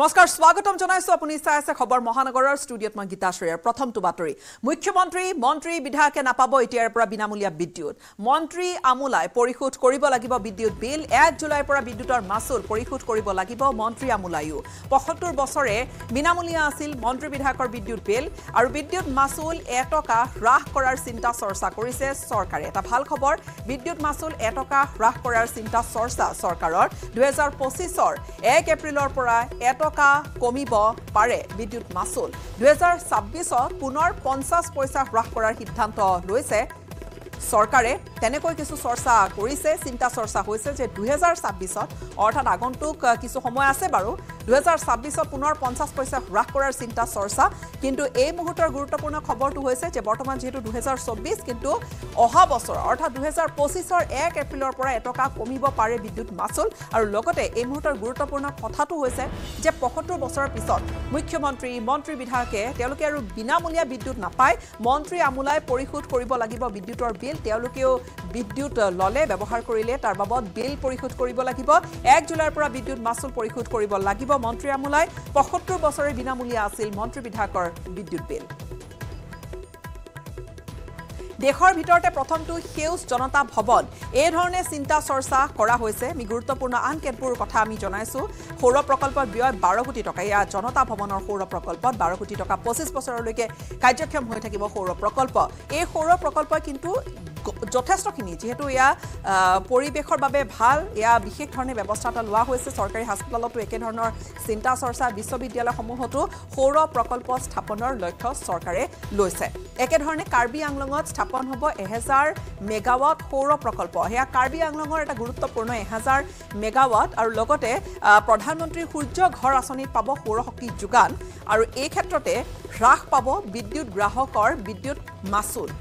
নমস্কাৰ স্বাগতম জনাইছো আপুনি চাই আছে খবৰ মহানগৰৰ ষ্টুডিঅত মই গীতা শ্ৰেয়াৰ প্ৰথমটো বাতৰি মন্ত্ৰী বিধায়কে নাপাব এতিয়াৰ পৰা বিনামূলীয়া বিদ্যুৎ মন্ত্ৰী আমুলাই পৰিশোধ কৰিব লাগিব বিদ্যুৎ বিল 1 জুলাইৰ পৰা বিদ্যুতৰ মাচুল পৰিশোধ কৰিব লাগিব মন্ত্ৰী আমুলাইও ৭৫ বছৰে বিনামূলীয়া আছিল মন্ত্ৰী বিধায়কৰ বিদ্যুৎ বিল আৰু বিদ্যুৎ মাচুল 1 টকা হ্ৰাস কৰাৰ চিন্তা চৰ্চা কৰিছে চৰকাৰে এটা ভাল খবৰ বিদ্যুৎ মাচুল 1 টকা হ্ৰাস কৰাৰ চিন্তা চৰ্চা চৰকাৰৰ 2025ৰ 1 এপ্ৰিলৰ পৰা 1 টকা কমিব পাৰে বিদ্যুৎ মাচুল 2026ত পুনৰ 50 পইচা হ্ৰাস কৰাৰ সিদ্ধান্ত লৈছে চৰকাৰে তেনেকৈ কিছু চৰ্চা কৰিছে চিন্তা চৰ্চা হৈছে যে 2026ত অৰ্থাৎ আগন্তুক কিছু সময় আছে বাৰু 2026ত পুনৰ 50 পইচা হ্ৰাস কৰাৰ চিন্তা চৰ্চা কিন্তু এই মুহূৰ্তৰ গুৰুত্বপূৰ্ণ খবৰটো হৈছে যে বৰ্তমান যেহেতু 2024 কিন্তু অহা বছৰ অৰ্থাৎ 2025ৰ 1 এপ্ৰিলৰ পৰা 1 টকা কমিব পাৰে বিদ্যুৎ মাচুল আৰু লগতে এই মুহূৰ্তৰ গুৰুত্বপূৰ্ণ কথাটো হৈছে যে 75 বছৰৰ পিছত মন্ত্ৰী বিধায়কে তেওঁলোকে আৰু বিনামূলীয়া বিদ্যুৎ নাপায় মন্ত্ৰী আমুলাই পৰিশোধ কৰিব লাগিব বিদ্যুতৰ বিল তেওঁলোকেও বিদ্যুৎ ললে ব্যৱহাৰ কৰিলে তাৰ বাবদ বিল পৰিশোধ কৰিব লাগিব 1 জুলাইৰ পৰা বিদ্যুৎ মাচুল পৰিশোধ কৰিব লাগিব মন্ত্ৰী আমুলাই ৭৫ বছৰে বিনামূলীয়া আছিল মন্ত্ৰী বিধায়কৰ বিদ্যুৎ বিল দেশৰ ভিতৰতে প্ৰথমটো সেউজ জনতা ভৱন এই ধৰণে চিন্তা চৰ্চা কৰা হৈছে আমি গুৰুত্বপূৰ্ণ আন কেতবোৰ কথা আমি জনাইছো সৌৰ প্ৰকল্পৰ ব্যয় 12 কোটি টকা ইয়া জনতা ভৱনৰ সৌৰ প্ৰকল্পত 12 কোটি টকা 25 বছৰলৈকে কাৰ্যক্ষম হৈ থাকিব সৌৰ প্ৰকল্প এই সৌৰ প্ৰকল্প কিন্তু যথেষ্টখিনি যেহেতু ইয়া পৰিবেশৰ বাবে ভাল ইয়া বিশেষ ধৰণে ব্যৱস্থা এটা লোৱা হৈছে চৰকাৰী হাস্পতালতো একে ধৰণৰ চিন্তা চৰ্চা বিশ্ববিদ্যালয়সমূহতো সৌৰ প্ৰকল্প স্থাপনৰ লক্ষ্য চৰকাৰে লৈছে একে ধৰণে কাৰ্বি আংলঙত স্থাপন হ'ব 1000 মেগাৱাট সৌৰ প্ৰকল্প হেয়া কাৰ্বি আংলঙৰ এটা গুৰুত্বপূৰ্ণ 1000 মেগাৱাট আৰু লগতে প্ৰধানমন্ত্ৰী সূৰ্য ঘৰ আঁচনিত পাব সৌৰ শক্তি যোগান আৰু এই ক্ষেত্ৰতে হ্ৰাস পাব বিদ্যুৎ গ্ৰাহকৰ বিদ্যুৎ মাচুল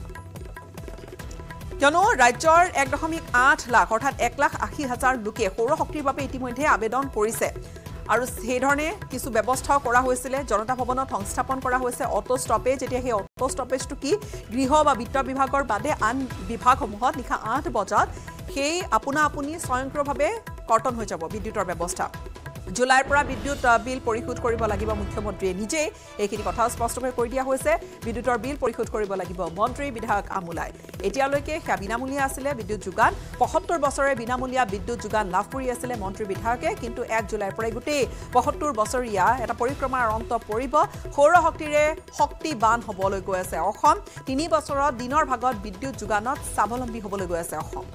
কিয়নো ৰাজ্যৰ 1.8 লাখ অৰ্থাৎ 1,80,000 লোকে সৌৰ শক্তিৰ বাবে ইতিমধ্যে আবেদন কৰিছে আৰু সেই ধৰণে কিছু ব্যৱস্থাও কৰা হৈছিল জনতা ভৱনত সংস্থাপন কৰা হৈছে অটো ষ্টপেজ এতিয়া সেই অটো ষ্টপেজটো কি গৃহ বা বিত্ত বিভাগৰ বাদে আন বিভাগসমূহত নিশা 8 বজাত সেই আপুনি স্বয়ংক্ৰিয়ভাৱে কৰ্তন হৈ যাব বিদ্যুতৰ ব্যৱস্থা জুলাইৰ পৰা বিদ্যুৎ বিল পৰিশোধ কৰিব লাগিব মুখ্যমন্ত্ৰীয়ে নিজে এইখিনি কথা স্পষ্টকৈ কৈ দিয়া হৈছে বিদ্যুতৰ বিল পৰিশোধ কৰিব লাগিব মন্ত্ৰী বিধায়ক আমুলাই এতিয়ালৈকে সেয়া বিনামূলীয়া আছিল বিদ্যুৎ যোগান 75 বছৰে বিনামূলীয়া বিদ্যুৎ যোগান লাভ কৰি আছিল মন্ত্ৰী বিধায়কে কিন্তু 1 জুলাইৰ পৰা গোটেই 75 বছৰীয়া এটা পৰিক্ৰমাৰ অন্ত পৰিব সৌৰ শক্তিৰে শক্তিবান হ'বলৈ গৈ আছে অসম 3 বছৰত দিনৰ ভাগত বিদ্যুৎ যোগানত স্বাৱলম্বী হ'বলৈ গৈ আছে অসম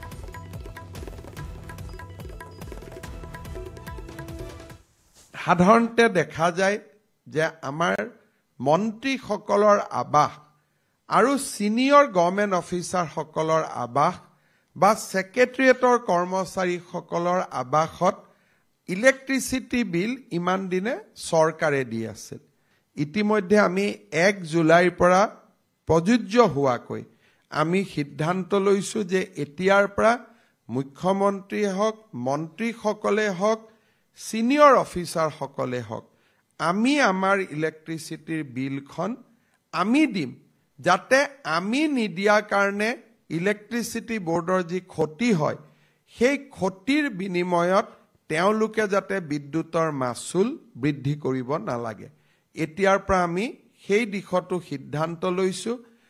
সাধাৰণতে দেখা যায় যে আমাৰ মন্ত্ৰীসকলৰ আবাস আৰু সিনিয়ৰ গভৰ্ণমেণ্ট অফিচাৰসকলৰ আবাস বা সেক্ৰেটাৰিয়েটৰ কৰ্মচাৰীসকলৰ আবাসত ইলেক্ট্ৰিচিটি বিল ইমান দিনে চৰকাৰে দি আছিল ইতিমধ্যে আমি 1 জুলাইৰ পৰা প্ৰযোজ্য হোৱাকৈ আমি সিদ্ধান্ত লৈছো যে এতিয়াৰ পৰা মুখ্যমন্ত্ৰী হওক মন্ত্ৰীসকলে হওক সিনিয়ৰ অফিচাৰ সকলে হওক আমি আমাৰ ইলেক্ট্ৰিচিটিৰ বিলখন আমি দিম যাতে আমি নিদিয়া কাৰণে ইলেক্ট্ৰিচিটি বোৰ্ডৰ যি ক্ষতি হয় সেই ক্ষতিৰ বিনিময়ত তেওঁলোকে যাতে বিদ্যুতৰ মাচুল বৃদ্ধি কৰিব নালাগে এতিয়াৰ পৰা আমি সেই দিশটো সিদ্ধান্ত লৈছো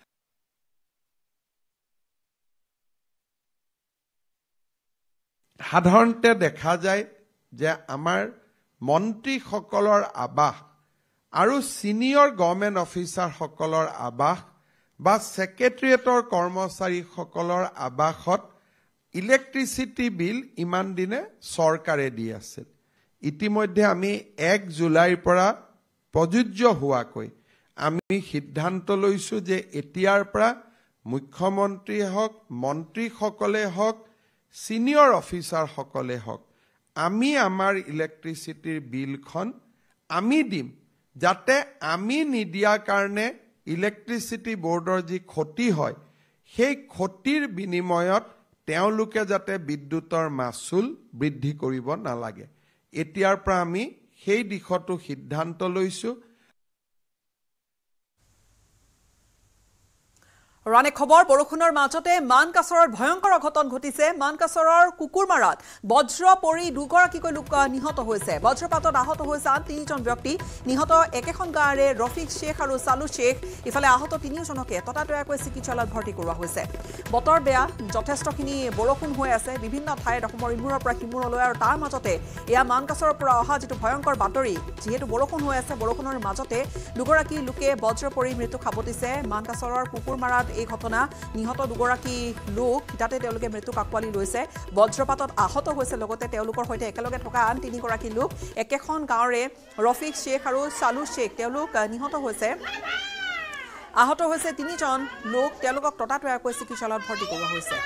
সাধাৰণতে দেখা যায় যে আমাৰ মন্ত্ৰীসকলৰ আবাস আৰু সিনিয়ৰ গভৰ্ণমেণ্ট অফিচাৰসকলৰ আবাস বা সেক্ৰেটাৰিয়েটৰ কৰ্মচাৰীসকলৰ আবাসত ইলেক্ট্ৰিচিটি বিল ইমান দিনে চৰকাৰে দি আছিল ইতিমধ্যে আমি 1 জুলাইৰ পৰা প্ৰযোজ্য হোৱাকৈ আমি সিদ্ধান্ত লৈছো যে এতিয়াৰ পৰা মুখ্যমন্ত্ৰী হওক মন্ত্ৰীসকলে হওক সিনিয়ৰ অফিচাৰসকলে হওক আমি আমাৰ ইলেক্ট্ৰিচিটিৰ বিলখন আমি দিম যাতে আমি নিদিয়া কাৰণে ইলেক্ট্ৰিচিটি বোৰ্ডৰ যি ক্ষতি হয় সেই ক্ষতিৰ বিনিময়ত তেওঁলোকে যাতে বিদ্যুতৰ মাচুল বৃদ্ধি কৰিব নালাগে এতিয়াৰ পৰা আমি সেই দিশটো সিদ্ধান্ত লৈছো ৰানে খবৰ বৰষুণৰ মাজতে মানকাছৰৰ ভয়ংকৰ অঘটন ঘটিছে মানকাছৰৰ কুকুৰমাৰাত বজ্ৰ পৰি দুগৰাকীকৈ লোক নিহত হৈছে বজ্ৰপাতত আহত হৈছে আন তিনিজন ব্যক্তি নিহত একেখন গাঁৱৰে ৰফিক শেখ আৰু চালু শেখ ইফালে আহত তিনিওজনকে ততাতৈয়াকৈ চিকিৎসালয়ত ভৰ্তি কৰোৱা হৈছে বতৰ বেয়া যথেষ্টখিনি বৰষুণ হৈ আছে বিভিন্ন ঠাইত অসমৰ ইমূৰৰ পৰা সিমূৰলৈ আৰু তাৰ মাজতে এয়া মানকাছৰৰ পৰা অহা যেটো ভয়ংকৰ বাতৰি যেহেতু বৰষুণ হৈ আছে বৰষুণৰ মাজতে দুগৰাকী লোকে বজ্ৰ পৰি মৃত্যু খাবতিছে মানকাছৰৰ কুকুৰমাৰাত এই ঘটনা নিহত দুগৰাকী লোক তাতে তেওঁলোকে মৃত্যুক আঁকোৱালি লৈছে বজ্ৰপাতত আহত হৈছে লগতে তেওঁলোকৰ সৈতে একেলগে থকা আন তিনিগৰাকী লোক একেখন গাঁৱৰে ৰফিক শেখ আৰু চালু শেখ তেওঁলোক নিহত হৈছে আহত হৈছে তিনিজন লোক তেওঁলোকক ততাতৈয়াকৈ চিকিৎসালয়ত ভৰ্তি কৰোৱা হৈছে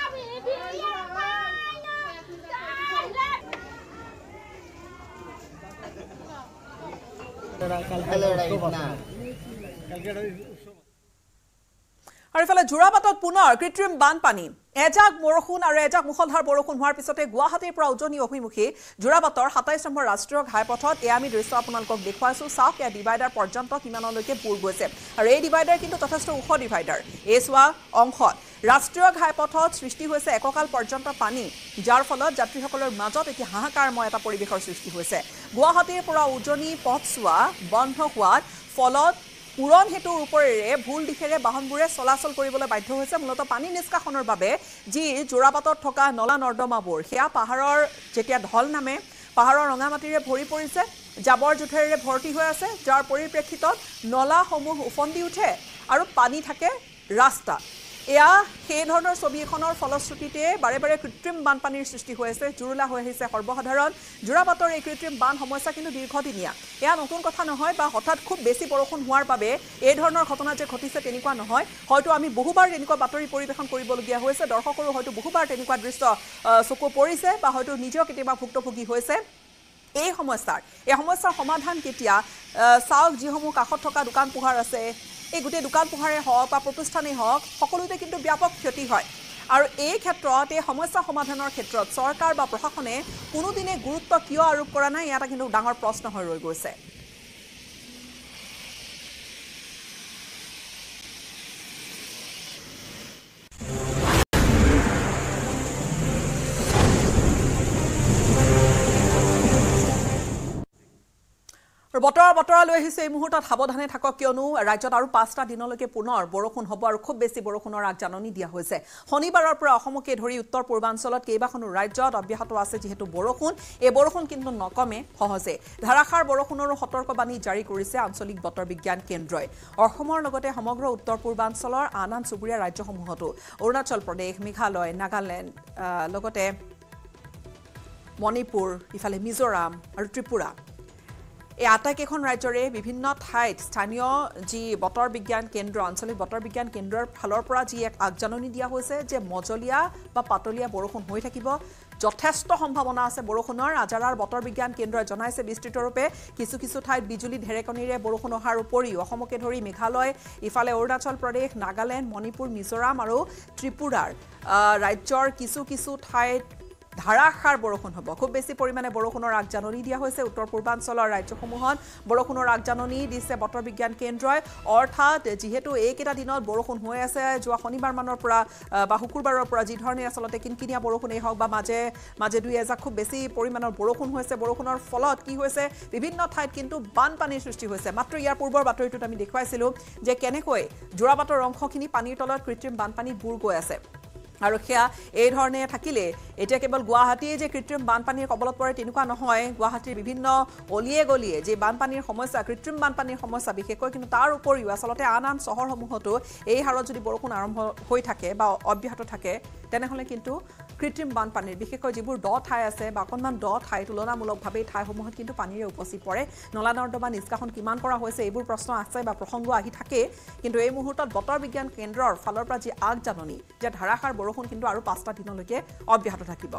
আৰু ইফালে যোৰাবাটত পুনৰ কৃত্ৰিম বানপানী এজাক বৰষুণ আৰু এজাক মুখলধাৰ বৰষুণ হোৱাৰ পিছতে গুৱাহাটীৰ পৰা উজনি অভিমুখী যোৰাবাটৰ ২৭ নম্বৰ ৰাষ্ট্ৰীয় ঘাইপথত এয়া আমি দৃশ্য আপোনালোকক দেখুৱাইছো চাওক এয়া ডিভাইডাৰ পৰ্যন্ত কিমানলৈকে বুৰ গৈছে আৰু এই ডিভাইডাৰ কিন্তু যথেষ্ট ওখ ডিভাইডাৰ এই চোৱা অংশত ৰাষ্ট্ৰীয় ঘাইপথত সৃষ্টি হৈছে এককাল পৰ্যন্ত পানী যাৰ ফলত যাত্ৰীসকলৰ মাজত এতিয়া হাহাকাৰময় এটা পৰিৱেশৰ সৃষ্টি হৈছে গুৱাহাটীৰ পৰা উজনি পথছোৱা বন্ধ হোৱাত ফলত পুৰণ হেতুৰ ওপৰেৰে ভুল দিশেৰে বাহনবোৰে চলাচল কৰিবলৈ বাধ্য হৈছে মূলত পানী নিষ্কাশনৰ বাবে যি যোৰাবাটত থকা নলা নৰ্দমাবোৰ সেয়া পাহাৰৰ যেতিয়া ঢল নামে পাহাৰৰ ৰঙামাটিৰে ভৰি পৰিছে জাবৰ জোথৰেৰে ভৰ্তি হৈ আছে যাৰ পৰিপ্ৰেক্ষিতত নলাসমূহ উফন্দি উঠে আৰু পানী থাকে ৰাস্তা এয়া সেই ধৰণৰ ছবি এখনৰ ফলশ্ৰুতিতে বাৰে বাৰে কৃত্ৰিম বানপানীৰ সৃষ্টি হৈ আছে জুৰুলা হৈ আহিছে সৰ্বসাধাৰণ যোৰাবাটৰ এই কৃত্ৰিম বান সমস্যা কিন্তু দীৰ্ঘদিনীয়া এয়া নতুন কথা নহয় বা হঠাৎ খুব বেছি বৰষুণ হোৱাৰ বাবে এই ধৰণৰ ঘটনা যে ঘটিছে তেনেকুৱা নহয় হয়তো আমি বহুবাৰ তেনেকুৱা বাতৰি পৰিৱেশন কৰিবলগীয়া হৈছে দৰ্শকৰো হয়তো বহুবাৰ তেনেকুৱা দৃশ্য চকু পৰিছে বা হয়তো নিজেও কেতিয়াবা ভুক্তভোগী হৈছে এই সমস্যাৰ সমাধান কেতিয়া চাওক যিসমূহ কাষত থকা দোকান পোহাৰ আছে এই গোটেই দোকান পোহাৰে হওক বা প্ৰতিষ্ঠানেই হওক সকলোতে কিন্তু ব্যাপক ক্ষতি হয় আৰু এই ক্ষেত্ৰত এই সমস্যা সমাধানৰ ক্ষেত্ৰত চৰকাৰ বা প্ৰশাসনে কোনোদিনে গুৰুত্ব কিয় আৰোপ কৰা নাই এটা কিন্তু ডাঙৰ প্ৰশ্ন হৈ ৰৈ গৈছে বতৰা লৈ আহিছে এই মুহূৰ্তত সাৱধানে থাকক কিয়নো ৰাজ্যত আৰু ৫টা দিনলৈকে পুনৰ বৰষুণ হ'ব আৰু খুব বেছি বৰষুণৰ আগজাননী দিয়া হৈছে শনিবাৰৰ পৰা অসমকে ধৰি উত্তৰ পূৰ্বাঞ্চলত কেইবাখনো ৰাজ্যত অব্যাহত আছে যিহেতু বৰষুণ এই বৰষুণ কিন্তু নকমে সহজে ধাৰাসাৰ বৰষুণৰো সতৰ্কবাণী জাৰি কৰিছে আঞ্চলিক বতৰ বিজ্ঞান কেন্দ্ৰই অসমৰ লগতে সমগ্ৰ উত্তৰ পূৰ্বাঞ্চলৰ আন আন চুবুৰীয়া ৰাজ্যসমূহতো অৰুণাচল প্ৰদেশ মেঘালয় নাগালেণ্ড লগতে মণিপুৰ ইফালে মিজোৰাম আৰু ত্ৰিপুৰা এই আটাইকেইখন ৰাজ্যৰে বিভিন্ন ঠাইত স্থানীয় যি বতৰ বিজ্ঞান কেন্দ্ৰ আঞ্চলিক বতৰ বিজ্ঞান কেন্দ্ৰৰ ফালৰ পৰা যি এক আগজাননী দিয়া হৈছে যে মজলীয়া বা পাতলীয়া বৰষুণ হৈ থাকিব যথেষ্ট সম্ভাৱনা আছে বৰষুণৰ আজাৰাৰ বতৰ বিজ্ঞান কেন্দ্ৰই জনাইছে বিস্তৃতৰূপে কিছু ঠাইত বিজুলী ঢেৰেকণীৰে বৰষুণ অহাৰ উপৰিও অসমকে ধৰি মেঘালয় ইফালে অৰুণাচল প্ৰদেশ নাগালেণ্ড মণিপুৰ মিজোৰাম আৰু ত্ৰিপুৰাৰ ৰাজ্যৰ কিছু ঠাইত ধাৰাসাৰ বৰষুণ হ'ব খুব বেছি পৰিমাণে বৰষুণৰ আগজাননী দিয়া হৈছে উত্তৰ পূৰ্বাঞ্চলৰ ৰাজ্যসমূহত বৰষুণৰ আগজাননী দিছে বতৰ বিজ্ঞান কেন্দ্ৰই অৰ্থাৎ যিহেতু এইকেইটা দিনত বৰষুণ হৈ আছে যোৱা শনিবাৰ মানৰ পৰা বা শুকুৰবাৰৰ পৰা যি ধৰণে আচলতে কিনকিনীয়া বৰষুণেই হওক বা মাজে দুই এজাক খুব বেছি পৰিমাণৰ বৰষুণ হৈছে বৰষুণৰ ফলত কি হৈছে বিভিন্ন ঠাইত কিন্তু বানপানীৰ সৃষ্টি হৈছে মাত্ৰ ইয়াৰ পূৰ্বৰ বাতৰিটোত আমি দেখুৱাইছিলোঁ যে কেনেকৈ যোৰাবাটৰ অংশখিনি পানীৰ তলত কৃত্ৰিম বানপানীত বুৰ গৈ আছে আৰু সেয়া এই ধৰণে থাকিলে এতিয়া কেৱল গুৱাহাটীয়ে যে কৃত্ৰিম বানপানীৰ কবলত পৰে তেনেকুৱা নহয় গুৱাহাটীৰ বিভিন্ন অলিয়ে গলিয়ে যে বানপানীৰ সমস্যা কৃত্ৰিম বানপানীৰ সমস্যা বিশেষকৈ কিন্তু তাৰ উপৰিও আচলতে আন চহৰসমূহতো এই হাৰত যদি বৰষুণ আৰম্ভ হৈ থাকে বা অব্যাহত থাকে তেনেহ'লে কিন্তু কৃত্ৰিম বানপানীৰ বিশেষকৈ যিবোৰ দ ঠাই আছে বা অকণমান দ ঠাই তুলনামূলকভাৱে ঠাইসমূহত কিন্তু পানীৰে উপচি পৰে নলা নৰ্দমা নিষ্কাশন কিমান কৰা হৈছে এইবোৰ প্ৰশ্ন আছে বা প্ৰসংগ আহি থাকে কিন্তু এই মুহূৰ্তত বতৰ বিজ্ঞান কেন্দ্ৰৰ ফালৰ পৰা যি আগজাননী যে ধাৰাসাৰ বৰষুণ কিন্তু আৰু 5টা দিনলৈকে অব্যাহত থাকিব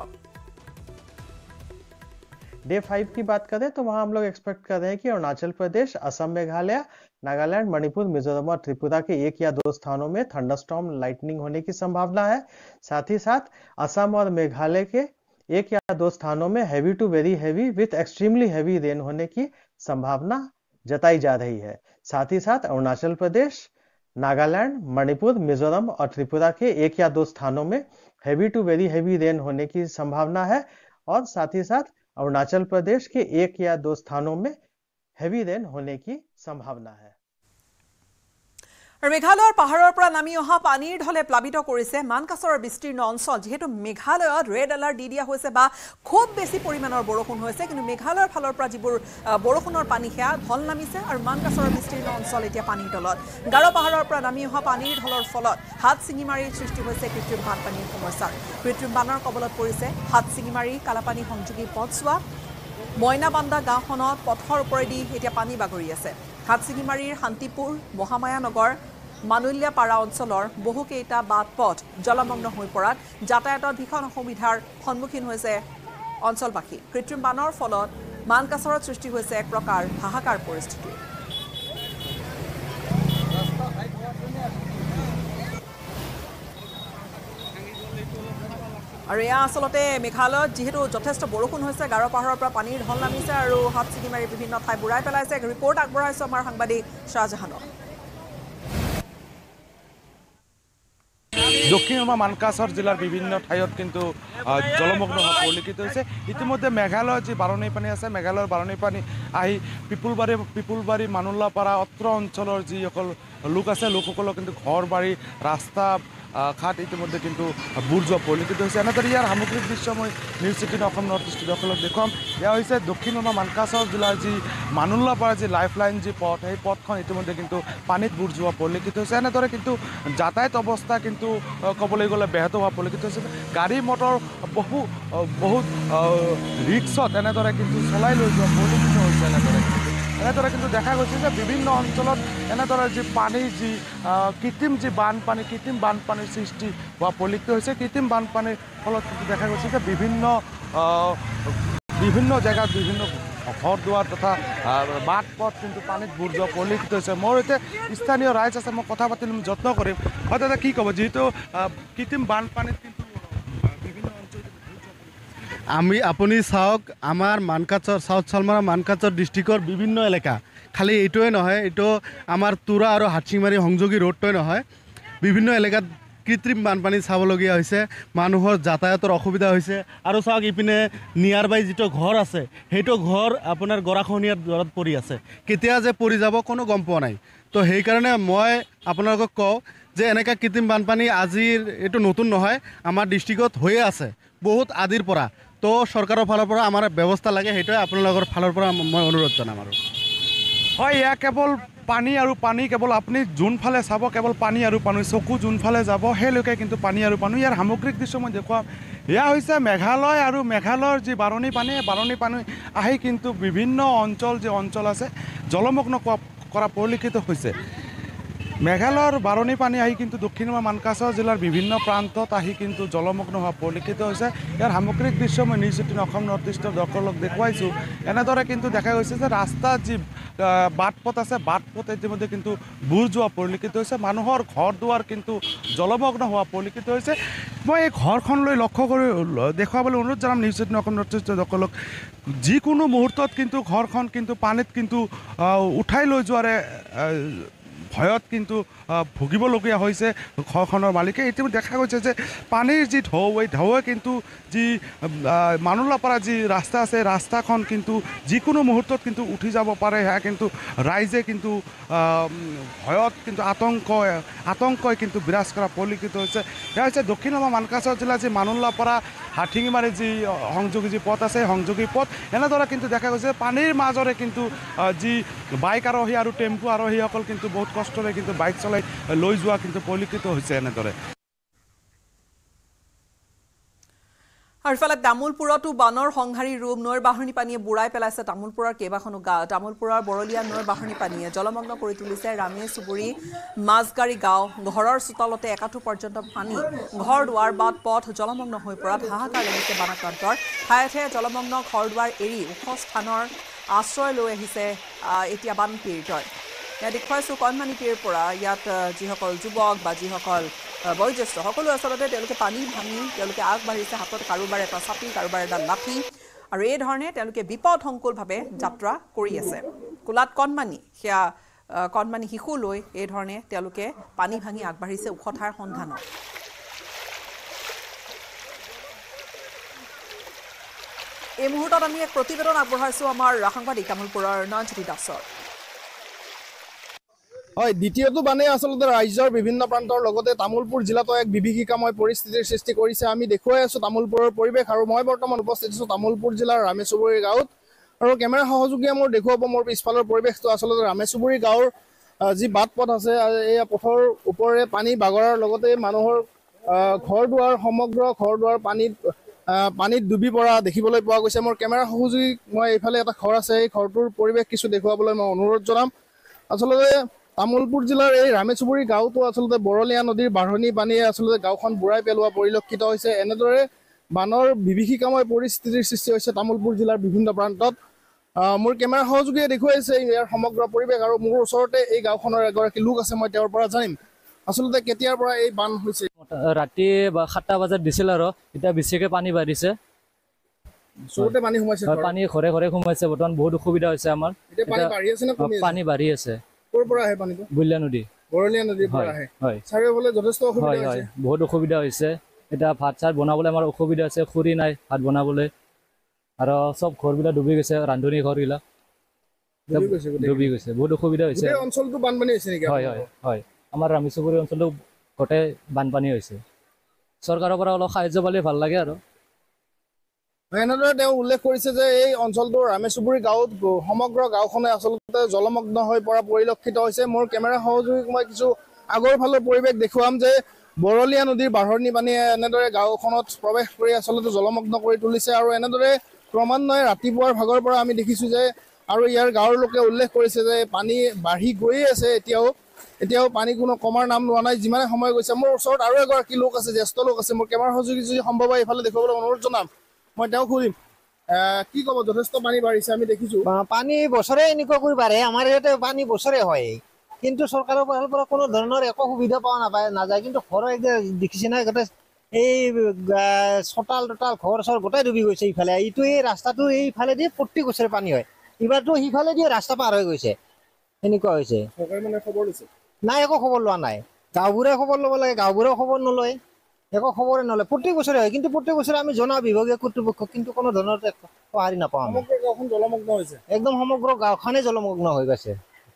डे 5 की बात करें तो वहां हम लोग एक्सपेक्ट कर रहे हैं कि अरुणाचल प्रदेश असम मेघालय नागालैंड मणिपुर मिजोरम और त्रिपुरा के 1 या 2 स्थानों में थंडरस्टॉर्म लाइटनिंग होने की संभावना है साथ ही साथ असम और मेघालय के 1 या 2 स्थानों में heavy to very heavy with extremely heavy rain होने की संभावना जताई जा रही है साथ ही साथ अरुणाचल प्रदेश नागालैंड, मणिपुर, मिजोरम और त्रिपुरा के 1 या 2 स्थानों में heavy to very heavy rain होने की संभावना है और साथ ही साथ अरुणाचल प्रदेश के 1 या 2 स्थानों में हेवी रेन होने की संभावना है। আৰু মেঘালয়ৰ পাহাৰৰ পৰা নামি অহা পানীৰ ঢলে প্লাবিত কৰিছে মানকাছৰৰ বিস্তীৰ্ণ অঞ্চল যেহেতু মেঘালয়ত ৰেড এলাৰ্ট দি দিয়া হৈছে বা খুব বেছি পৰিমাণৰ বৰষুণ হৈছে কিন্তু মেঘালয়ৰ ফালৰ পৰা যিবোৰ বৰষুণৰ পানী সেয়া ঢল নামিছে আৰু মানকাছৰৰ বিস্তীৰ্ণ অঞ্চল এতিয়া পানীৰ তলত গাৰো পাহাৰৰ পৰা নামি অহা পানীৰ ঢলৰ ফলত হাত ছিঙিমাৰীৰ সৃষ্টি হৈছে কৃত্ৰিম বানপানীৰ সমস্যাৰ কৃত্ৰিম বানৰ কবলত পৰিছে হাত ছিঙিমাৰী কালাপানী সংযোগী পথছোৱা মইনাবান্দা গাঁওখনত পথৰ ওপৰেদি এতিয়া পানী বাগৰি আছে হাতছিঙিমাৰীৰ শান্তিপুৰ মহামায়া নগৰ মানুল্যাপাৰা অঞ্চলৰ বহুকেইটা বাট পথ জলমগ্ন হৈ পৰাত যাতায়াতৰ ভীষণ অসুবিধাৰ সন্মুখীন হৈছে অঞ্চলবাসী কৃত্ৰিম বানৰ ফলত মানকাছৰত সৃষ্টি হৈছে এক প্ৰকাৰ হাহাকাৰ পৰিস্থিতি আৰু এয়া আচলতে মেঘালয়ত যেহেতু যথেষ্ট বৰষুণ হৈছে গাৰো পাহাৰৰ পৰা পানীৰ ঢল নামিছে আৰু হাতছিঙিমাৰী বিভিন্ন ঠাই বুৰাই পেলাইছে ৰিপৰ্ট আগবঢ়াইছে আমাৰ সাংবাদিক শাহজাহানৰ দক্ষিণ মানকাছৰ জিলাৰ বিভিন্ন ঠাইত কিন্তু জলমগ্ন হোৱা পৰিলক্ষিত হৈছে ইতিমধ্যে মেঘালয়ৰ যি বাৰণী পানী আছে মেঘালয়ৰ বাৰণী পানী আহি পিপুলবাৰী মানুল্যাপাৰা অত্ৰ অঞ্চলৰ যিসকল লোক আছে লোকসকলৰ কিন্তু ঘৰ বাৰী ৰাস্তা ঘাট ইতিমধ্যে কিন্তু বুৰ যোৱা পৰিলক্ষিত হৈছে এনেদৰে ইয়াৰ সামগ্ৰিক দৃশ্য মই নিউজ 18 অসম নৰ্থ ইষ্ট দৰ্শকক দেখুৱাম এয়া হৈছে দক্ষিণ মানকাছৰ জিলাৰ যি মানুল্যাপাৰা যি লাইফলাইন যি পথ সেই পথখন ইতিমধ্যে কিন্তু পানীত বুৰ যোৱা পৰিলক্ষিত হৈছে এনেদৰে কিন্তু যাতায়াত অৱস্থা কিন্তু ক'বলৈ গ'লে ব্যাহত হোৱা পৰিলক্ষিত হৈছে গাড়ী মটৰ বহুত ৰিক্সত এনেদৰে কিন্তু চলাই লৈ যোৱা পৰিলক্ষিত হৈছে এনেদৰে কিন্তু দেখা গৈছে যে বিভিন্ন অঞ্চলত এনেদৰে যি পানী যি কৃত্ৰিম যি কৃত্ৰিম বানপানীৰ সৃষ্টি হোৱা পৰিলক্ষিত হৈছে কৃত্ৰিম বানপানীৰ ফলত কিন্তু দেখা গৈছে যে বিভিন্ন জেগাত বিভিন্ন ঘৰ দুৱাৰ তথা বাট পথ কিন্তু পানীত বুৰ যোৱা পৰিলক্ষিত হৈছে মোৰ এতিয়া স্থানীয় ৰাইজ আছে মই কথা পাতিম যত্ন কৰিম হয় দাদা কি ক'ব যিহেতু কৃত্ৰিম বানপানীত কিন্তু আপুনি চাওক আমাৰ মানকাছৰ সাউথ চালমাৰা মানকাছৰ ডিষ্ট্ৰিক্টৰ বিভিন্ন এলেকা খালি এইটোৱে নহয় এইটো আমাৰ তুৰা আৰু হাতছিঙিমাৰী সংযোগী ৰোডটোৱে নহয় বিভিন্ন এলেকাত কৃত্ৰিম বানপানী চাবলগীয়া হৈছে মানুহৰ যাতায়াতৰ অসুবিধা হৈছে আৰু চাওক ইপিনে নিয়াৰ বাই যিটো ঘৰ আছে সেইটো ঘৰ আপোনাৰ গৰাখহনীয়াৰ দৰত পৰি আছে কেতিয়া যে পৰি যাব কোনো গম পোৱা নাই তো সেইকাৰণে মই আপোনালোকক কওঁ যে এনেকা কৃত্ৰিম বানপানী আজিৰ এইটো নতুন নহয় আমাৰ ডিষ্ট্ৰিক্টত হৈয়ে আছে বহুত আদিৰ পৰা তো চৰকাৰৰ ফালৰ পৰা আমাৰ ব্যৱস্থা লাগে সেইটোৱে আপোনালোকৰ ফালৰ পৰা মই অনুৰোধ জনাম আৰু হয় এয়া কেৱল পানী আৰু পানী কেৱল আপুনি যোনফালে চাব কেৱল পানী আৰু পানী চকু যোনফালে যাব সেইলৈকে কিন্তু পানী আৰু পানী ইয়াৰ সামগ্ৰিক দৃশ্য মই দেখুৱাম এয়া হৈছে মেঘালয় আৰু মেঘালয়ৰ যি বাৰণী পানী আহি কিন্তু বিভিন্ন অঞ্চল যি অঞ্চল আছে জলমগ্ন কৰা পৰিলক্ষিত হৈছে মেঘালয়ৰ বাৰণী পানী আহি কিন্তু দক্ষিণ মানকাছৰ জিলাৰ বিভিন্ন প্ৰান্তত আহি কিন্তু জলমগ্ন হোৱা পৰিলক্ষিত হৈছে ইয়াৰ সামগ্ৰিক দৃশ্য মই নিউজ 18 অসম নৰ্থ ইষ্টৰ দৰ্শকক দেখুৱাইছোঁ এনেদৰে কিন্তু দেখা গৈছে যে ৰাস্তাত যি বাট পথ আছে বাট পথ ইতিমধ্যে কিন্তু বুৰ যোৱা পৰিলক্ষিত হৈছে মানুহৰ ঘৰ দুৱাৰ কিন্তু জলমগ্ন হোৱা পৰিলক্ষিত হৈছে মই এই ঘৰখনলৈ লক্ষ্য কৰি দেখুৱাবলৈ অনুৰোধ জনাম নিউজ 18 অসম নৰ্থ ইষ্টৰ দৰ্শকক যিকোনো মুহূৰ্তত কিন্তু ঘৰখন কিন্তু পানীত কিন্তু উঠাই লৈ যোৱাৰে ভয়ত কিন্তু ভুগিবলগীয়া হৈছে ঘৰখনৰ মালিকে ইতিমধ্যে দেখা গৈছে যে পানীৰ যি ঢৌ এই ঢৌৱে কিন্তু যি মানুল্যাপাৰা যি ৰাস্তা আছে ৰাস্তাখন কিন্তু যিকোনো মুহূৰ্তত কিন্তু উঠি যাব পাৰে সেয়া কিন্তু ৰাইজে কিন্তু ভয়ত কিন্তু আতংকই কিন্তু বিৰাজ কৰা পৰিলক্ষিত হৈছে সেয়া হৈছে দক্ষিণ মানকাছৰ জিলাৰ যি মানুল্যাপাৰা হাতছিঙিমাৰী যি সংযোগী যি পথ আছে সংযোগী পথ এনেদৰে কিন্তু দেখা গৈছে পানীৰ মাজৰে কিন্তু যি বাইক আৰোহী আৰু টেম্পু আৰোহীসকল কিন্তু বহুত কষ্টৰে কিন্তু বাইক চলাই লৈ যোৱা কিন্তু পৰিলক্ষিত হৈছে এনেদৰে আৰু ইফালে তামুলপুৰতো বানৰ সংহাৰী ৰূপ নৈৰ বাঢ়নী পানীয়ে বুৰাই পেলাইছে তামুলপুৰৰ কেইবাখনো গাঁও তামুলপুৰৰ বৰলীয়া নৈৰ বাঢ়নী পানীয়ে জলমগ্ন কৰি তুলিছে ৰামে চুবুৰী মাছগাড়ী গাঁও ঘৰৰ চোতালতে একাঠু পৰ্যন্ত পানী ঘৰ দুৱাৰ বাট পথ জলমগ্ন হৈ পৰাত হাহাকাৰ লাগিছে বানাক্ৰান্তৰ ঠায়ে ঠায়ে জলমগ্ন ঘৰ দুৱাৰ এৰি ওখ স্থানৰ আশ্ৰয় লৈ আহিছে এতিয়া বানপীড়িতই ইয়াত দেখুৱাইছোঁ কণমানিটিৰ পৰা ইয়াত যিসকল যুৱক বা যিসকল বয়োজ্যেষ্ঠ সকলো আচলতে তেওঁলোকে পানী ভাঙি তেওঁলোকে আগবাঢ়িছে হাতত কাৰোবাৰ এটা ছাতি কাৰোবাৰ এটা লাঠি আৰু এই ধৰণে তেওঁলোকে বিপদসংকুলভাৱে যাত্ৰা কৰি আছে কোলাত কণমানি সেয়া কণমানি শিশু লৈ এই ধৰণে তেওঁলোকে পানী ভাঙি আগবাঢ়িছে ওখ ঠাইৰ সন্ধানত এই মুহূৰ্তত আমি এক প্ৰতিবেদন আগবঢ়াইছো আমাৰ সাংবাদিক তামুলপুৰৰ নয়নজ্যোতি দাসৰ হয় দ্বিতীয়টো বানে আসলতে ৰাজ্যৰ বিভিন্ন প্ৰান্তৰ লগতে তামুলপুৰ জিলাতো এক বিভীষিকাময় পৰিস্থিতিৰ সৃষ্টি কৰিছে আমি দেখুৱাই আছো তামুলপুৰৰ পৰিৱেশ আৰু মই বৰ্তমান উপস্থিত আছো তামুলপুৰ জিলাৰ ৰামেচুবুৰী গাঁৱত আৰু কেমেৰা সহযোগীয়ে মোৰ দেখুৱাব মোৰ পিছফালৰ পৰিৱেশটো আসলতে ৰামেচুবুৰী গাঁৱৰ যি বাট পথ আছে এই পথৰ ওপৰে পানী বাগৰাৰ লগতে মানুহৰ ঘৰ দুৱাৰ সমগ্ৰ ঘৰ দুৱাৰ পানীত ডুবি পৰা দেখিবলৈ পোৱা গৈছে মোৰ কেমেৰা সহযোগী মই এইফালে এটা ঘৰ আছে এই ঘৰটোৰ পৰিৱেশ কিছু দেখুৱাবলৈ মই অনুৰোধ জনাম আসলতে তামুলপুৰ জিলাৰ এই ৰামেচুবুৰী গাঁৱতো আসলতে বৰলীয়া নদীৰ বাঢ়নী পানীয়ে আসলতে গাঁওখন বুৰাই পেলোৱা পৰিলক্ষিত হৈছে এনেদৰে বানৰ বিভীষিকাময় পৰিস্থিতিৰ সৃষ্টি হৈছে তামুলপুৰ জিলাৰ বিভিন্ন প্ৰান্তত মোৰ কেমেৰা সহযোগীয়ে দেখুৱাইছে ইয়াৰ সমগ্ৰ পৰিৱেশ আৰু মোৰ ওচৰতে এই গাঁওখনৰ এগৰাকী লোক আছে মই তেওঁৰ পৰা জানিম আসলতে কেতিয়াৰ পৰা এই বান হৈছে ৰাতি 7টা বজাত দিছিল আৰু এতিয়া বেছিকৈ পানী বাঢ়িছে ওচৰতে পানী সোমাইছে পানী ঘৰে ঘৰে সোমাইছে বৰ্তমান বহুত অসুবিধা হৈছে আমাৰ পানী বাঢ়ি আছে নে কমি আছে পানী বাঢ়ি আছে ক'ৰ পৰা আহে পানীটো বুলিয়া নদী বৰলীয়া নদীৰ পৰা আহে হয় চাৰিওফালে যথেষ্ট অসুবিধা হয় হয় বহুত অসুবিধা হৈছে এতিয়া ভাত চাত বনাবলৈ আমাৰ অসুবিধা আছে খৰি নাই ভাত বনাবলৈ আৰু চব ঘৰবিলাক ডুবি গৈছে ৰান্ধনী ঘৰবিলাক ডুবি গৈছে বহুত অসুবিধা হৈছে অঞ্চলটো বানপানী হৈছে নেকি হয় হয় হয় আমাৰ ৰামেচুবুৰী অঞ্চলটো গোটেই বানপানী হৈছে চৰকাৰৰ পৰা অলপ সাহায্য পালে ভাল লাগে আৰু এনেদৰে তেওঁ উল্লেখ কৰিছে যে এই অঞ্চলটো ৰামেচুবুৰী গাঁৱত সমগ্ৰ গাঁওখনে আচলতে জলমগ্ন হৈ পৰা পৰিলক্ষিত হৈছে মোৰ কেমেৰা সহযোগীক মই কিছু আগৰ ফালৰ পৰিৱেশ দেখুৱাম যে বৰলীয়া নদীৰ বাঢ়নী পানীয়ে এনেদৰে গাঁওখনত প্ৰৱেশ কৰি আচলতে জলমগ্ন কৰি তুলিছে আৰু এনেদৰে ক্ৰমান্বয়ে ৰাতিপুৱাৰ ভাগৰ পৰা আমি দেখিছোঁ যে আৰু ইয়াৰ গাঁৱৰ লোকে উল্লেখ কৰিছে যে পানী বাঢ়ি গৈয়ে আছে এতিয়াও পানী কোনো কমাৰ নাম লোৱা নাই যিমানে সময় গৈছে মোৰ ওচৰত আৰু এগৰাকী লোক আছে জ্যেষ্ঠ লোক আছে মোৰ কেমেৰা সহযোগী যদি সম্ভৱ হয় এইফালে দেখুৱাবলৈ অনুৰোধ জনাম মই তেওঁক সুধিম কি ক'ব যথেষ্ট পানী বাঢ়িছে আমি দেখিছোঁ পানী বছৰে এনেকুৱা কৰি বাঢ়ে আমাৰ ইয়াতে পানী বছৰে হয় কিন্তু চৰকাৰৰ ফালৰ পৰা কোনো ধৰণৰ একো সুবিধা পোৱা নাযায় কিন্তু ঘৰৰ দেখিছে নাই গোটেই এই চোতাল ঘৰ চৰ গোটেই ডুবি গৈছে ইফালে এইটো এই ৰাস্তাটো এইফালেদি প্ৰত্যেক বছৰে পানী হয় এইবাৰতো সিফালেদি ৰাস্তা পাৰ হৈ গৈছে এনেকুৱা হৈছে নাই একো খবৰ লোৱা নাই গাঁওবোৰে খবৰ ল'ব লাগে গাঁওবোৰেও খবৰ নলয় একো খবৰে নলয় প্ৰত্যেক বছৰে হয় কিন্তু প্ৰত্যেক বছৰে আমি জনাওঁ বিভাগীয় কৰ্তৃপক্ষক কিন্তু কোনো ধৰণৰ সঁহাৰি নাপাওঁ একদম সমগ্ৰ গাঁওখনে জলমগ্ন হৈ গৈছে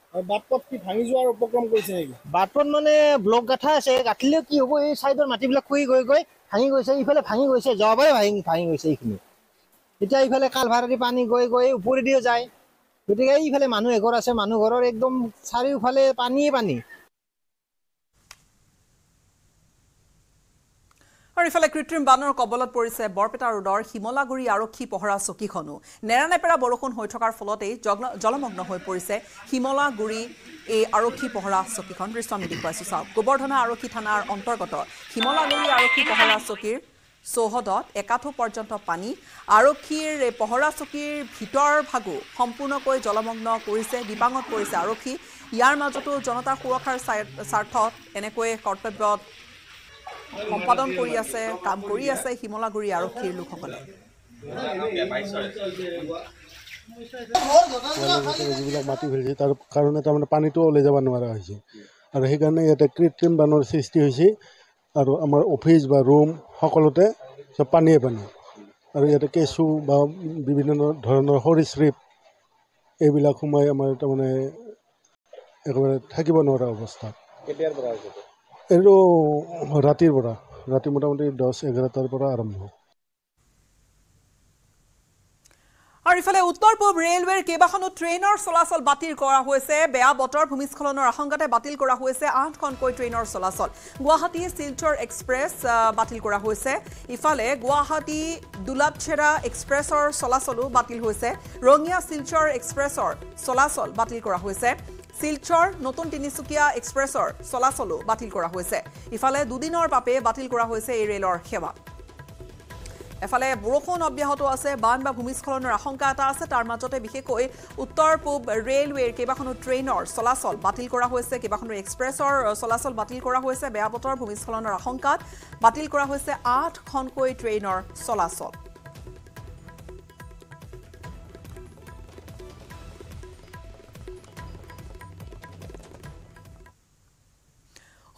বাটপথ মানে ব্লক গাঁঠা আছে গাঁঠিলেও কি হ'ব এই চাইডৰ মাটিবিলাক খুহি গৈ ভাঙি গৈছে ইফালে ভাঙি গৈছে যোৱাবাৰে ভাঙি গৈছে এইখিনি এতিয়া ইফালে কালভাৰেদি পানী গৈ ওপৰেদিও যায় গতিকে এইফালে মানুহ এঘৰ আছে মানুহ ঘৰৰ একদম চাৰিওফালে পানীয়ে পানী আৰু ইফালে কৃত্ৰিম বানৰ কবলত পৰিছে বৰপেটা ৰোডৰ শিমলাগুৰি আৰক্ষী পহৰা চকীখনো নেৰানেপেৰা বৰষুণ হৈ থকাৰ ফলতেই জলমগ্ন হৈ পৰিছে শিমলাগুৰি এই আৰক্ষী পহৰা চকীখন দৃশ্য আমি দেখুৱাইছো চাওক গোবৰ্ধনা আৰক্ষী থানাৰ অন্তৰ্গত শিমলাগুৰি আৰক্ষী পহৰা চকীৰ চৌহদত একাঠো পৰ্যন্ত পানী আৰক্ষীৰ এই পহৰা চকীৰ ভিতৰ ভাগো সম্পূৰ্ণকৈ জলমগ্ন কৰিছে বিপাঙত পৰিছে আৰক্ষী ইয়াৰ মাজতো জনতাৰ সুৰক্ষাৰ স্বাৰ্থত এনেকৈ কৰ্তব্যত সম্পাদন কৰি আছে কাম কৰি আছে শিমলাগুৰি আৰক্ষীৰ লোকসকলে যিবিলাক মাটি ফেলিছে তাৰ কাৰণে তাৰমানে পানীটো ওলাই যাব নোৱাৰা হৈছে আৰু সেইকাৰণে ইয়াতে কৃত্ৰিম বানৰ সৃষ্টি হৈছে আৰু আমাৰ অফিচ বা ৰুম সকলোতে চব পানীয়ে পানী আৰু ইয়াতে কেঁচু বা বিভিন্ন ধৰণৰ সৰীসৃপ এইবিলাক সোমাই আমাৰ তাৰমানে একেবাৰে থাকিব নোৱাৰা অৱস্থা এইটো ৰাতিৰ পৰা ৰাতি মোটামুটি 10-11টাৰ পৰা আৰম্ভ আৰু ইফালে উত্তৰ পূব ৰেলৱেৰ কেইবাখনো ট্ৰেইনৰ চলাচল বাতিল কৰা হৈছে বেয়া বতৰ ভূমিস্খলনৰ আশংকাতে বাতিল কৰা হৈছে 8খনকৈ ট্ৰেইনৰ চলাচল গুৱাহাটী শিলচৰ এক্সপ্ৰেছ বাতিল কৰা হৈছে ইফালে গুৱাহাটী দুলাপচেৰা এক্সপ্ৰেছৰ চলাচলো বাতিল হৈছে ৰঙিয়া শিলচৰ এক্সপ্ৰেছৰ চলাচল বাতিল কৰা হৈছে শিলচৰ নতুন তিনিচুকীয়া এক্সপ্ৰেছৰ চলাচলো বাতিল কৰা হৈছে ইফালে দুদিনৰ বাবে বাতিল কৰা হৈছে এই ৰেলৰ সেৱা এফালে বৰষুণ অব্যাহত আছে বান বা ভূমিস্খলনৰ আশংকা এটা আছে তাৰ মাজতে বিশেষকৈ উত্তৰ পূব ৰেলৱেৰ কেইবাখনো ট্ৰেইনৰ চলাচল বাতিল কৰা হৈছে কেইবাখনো এক্সপ্ৰেছৰ চলাচল বাতিল কৰা হৈছে বেয়া বতৰ ভূমিস্খলনৰ আশংকাত বাতিল কৰা হৈছে 8খনকৈ ট্ৰেইনৰ চলাচল